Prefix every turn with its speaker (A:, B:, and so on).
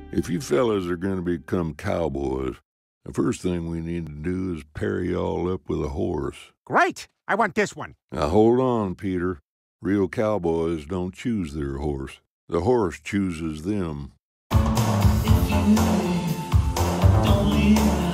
A: If you fellas are going to become cowboys, the first thing we need to do is pair you all up with a horse.
B: Great! I want this one.
A: Now hold on, Peter. Real cowboys don't choose their horse. The horse chooses them.
C: If you leave, don't leave.